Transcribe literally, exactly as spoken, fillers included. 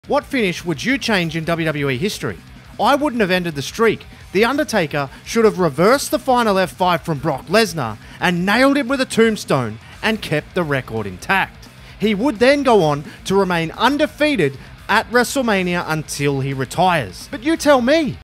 What finish would you change in W W E history? I wouldn't have ended the streak. The Undertaker should have reversed the final F five from Brock Lesnar and nailed him with a tombstone and kept the record intact. He would then go on to remain undefeated at WrestleMania until he retires. But you tell me,